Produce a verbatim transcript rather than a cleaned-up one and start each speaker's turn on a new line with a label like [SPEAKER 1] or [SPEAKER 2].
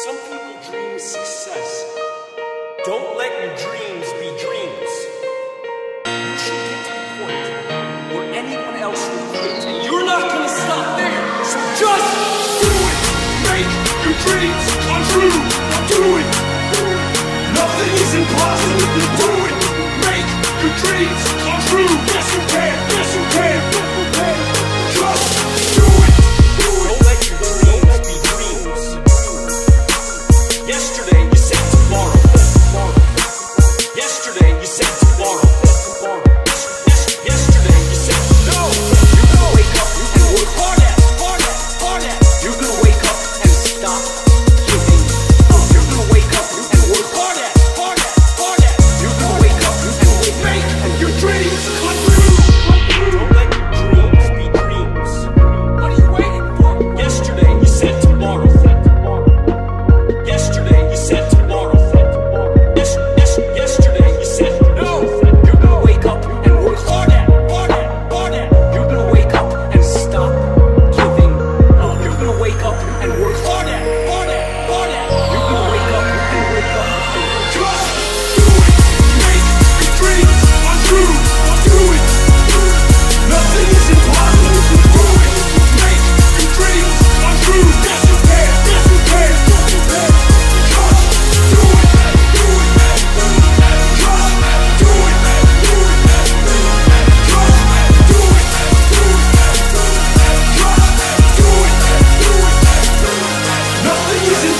[SPEAKER 1] Some people dream success. Don't let your dreams be dreams. You should get to the point where anyone else will quit, and you're not gonna stop there. So just do it. Make your dreams come true. Do it. Nothing is impossible. Do it. Make your dreams come true. Yes, you can. Yes, you can. Just do it. Don't let your dreams be dreams. Yesterday you said tomorrow. Yesterday you said tomorrow. Yesterday you said no. You're gonna wake up and work hard at, hard at, hard at. You're gonna wake up and stop giving up. You're gonna wake up and work hard at, hard at, hard at. You're gonna wake up and make and your dreams come true. Don't let your dreams be dreams. What are you waiting for? Yesterday you said tomorrow. Yesterday you said tomorrow. Yes, yes, yesterday you said no. You're gonna wake up and work hard at, hard at, hard at. You're gonna wake up and stop giving up. You're gonna wake up and work hard at, hard at, hard at. You're gonna wake up and wake up and just do it. Make your dreams come true. Do it. Nothing is impossible. Do it. Make your dreams come true. Yes, you can. Yes, you can. Just do it. Do it. Just do it. Just do it. Just do it. Just do it. Nothing is impossible.